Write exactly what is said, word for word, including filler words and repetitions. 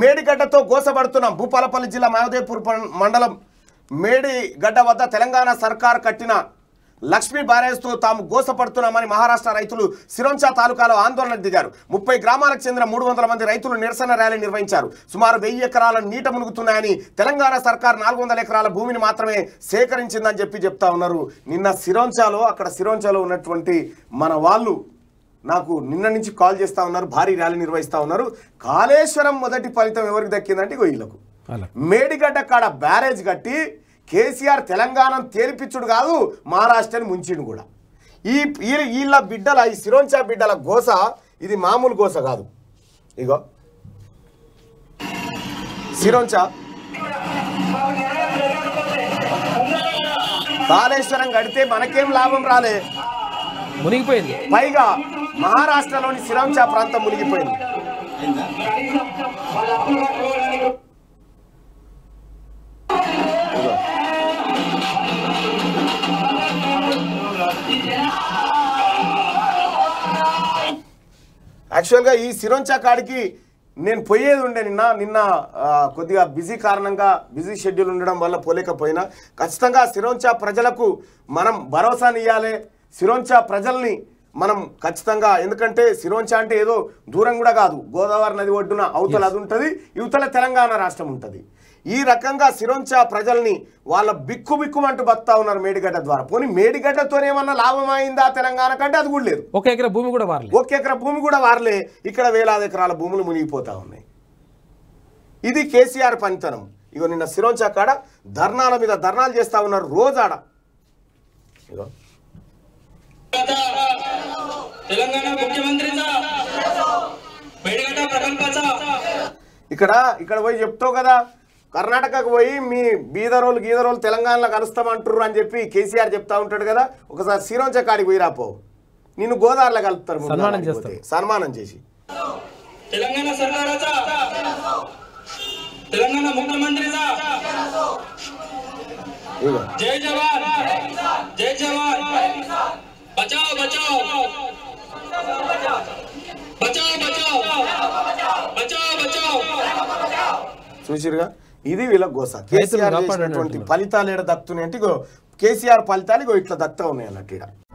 మేడిగడ్డతో గోసపడుతున్నాం. భూపాలపల్లి జిల్లా మహదేవ్పూర్ మండలం మేడిగడ్డ వద్ద తెలంగాణ సర్కార్ కట్టిన లక్ష్మీ బ్యారేజ్తో తాము గోసపడుతున్నామని మహారాష్ట్ర రైతులు సిరోంచా తాలూకాలో ఆందోళనకు దిగారు. ముప్పై గ్రామాలకు చెందిన మూడు వందల మంది రైతులు నిరసన ర్యాలీ నిర్వహించారు. సుమారు వెయ్యి ఎకరాల నీట మునుగుతున్నాయని, తెలంగాణ సర్కార్ నాలుగు వందల ఎకరాల భూమిని మాత్రమే సేకరించిందని చెప్పి చెప్తా ఉన్నారు. నిన్న సిరోంచాలో అక్కడ సిరోంచాలో ఉన్నటువంటి మన వాళ్ళు నాకు నిన్న నుంచి కాల్ చేస్తూ ఉన్నారు, భారీ ర్యాలీ నిర్వహిస్తూ ఉన్నారు. కాళేశ్వరం మొదటి ఫలితం ఎవరికి దక్కిందంటే వీళ్ళకు. మేడిగడ్డ కాడ బ్యారేజ్ కట్టి కేసీఆర్ తెలంగాణ తేలిపిచ్చుడు కాదు, మహారాష్ట్రని ముంచిండు కూడా. ఈ వీళ్ళ బిడ్డల ఈ సిరోంచా బిడ్డల గోస ఇది మామూలు గోస కాదు. ఇగో సిరోంచా కాళేశ్వరం కడితే మనకేం లాభం రాలే, మునిగిపోయింది. పైగా మహారాష్ట్రలోని సిరోంచా ప్రాంతం మునిగిపోయింది. యాక్చువల్గా ఈ సిరోంచా కాడికి నేను పోయేది ఉండే నిన్న నిన్న కొద్దిగా బిజీ కారణంగా బిజీ షెడ్యూల్ ఉండడం వల్ల పోలేకపోయినా ఖచ్చితంగా సిరోంచా ప్రజలకు మనం భరోసానియ్యాలి. సిరోంచా ప్రజల్ని మనం ఖచ్చితంగా, ఎందుకంటే సిరోంచా అంటే ఏదో దూరం కూడా కాదు, గోదావరి నది ఒడ్డున అవతల అది ఉంటుంది, యువతల తెలంగాణ రాష్ట్రం ఉంటుంది. ఈ రకంగా సిరోంచా ప్రజల్ని వాళ్ళ బిక్కు బిక్కుమంటూ బతుకుతా ఉన్నారు మేడిగడ్డ ద్వారా. పోనీ మేడిగడ్డతోనేమన్నా లాభం అయిందా తెలంగాణ కంటే? అది కూడా లేదు. ఒక ఎకరా భూమి కూడా వారలే ఒక ఎకరా భూమి కూడా వారలే. ఇక్కడ వేలాది ఎకరాల భూములు మునిగిపోతా ఉన్నాయి. ఇది కేసీఆర్ పనితనం. ఇగో నిన్న సిరోంచా కాడ ధర్నాల మీద ధర్నాలు చేస్తా ఉన్నారు రోజాడ. ఇగో ఇక్కడ ఇక్కడ పోయి చెప్తావు కదా, కర్ణాటకకు పోయి మీ బీదరోలు గీదరోలు తెలంగాణలో కలుస్తామంటారు అని చెప్పి కేసీఆర్ చెప్తా ఉంటాడు కదా. ఒకసారి సిరోంచా కాడికి పోయి రాపో, నిన్ను గోదావరిలో కలుపుతారు, సన్మానం చేసి. తెలంగాణ సర్కారాचा తెలంగాణ ముఖ్యమంత్రిचा జై జవాన్ జై జవాన్ బచాओ బచాओ బచాओ బచాओ బచాओ బచాओ. చూసిరుగా, ఇది వీళ్ళ గోస. కేసీఆర్ చేసినటువంటి ఫలితాలు ఏడ దక్కుతున్నాయి అంటే కేసీఆర్ ఫలితాలు ఇట్లా దక్తా ఉన్నాయి అన్నట్టు.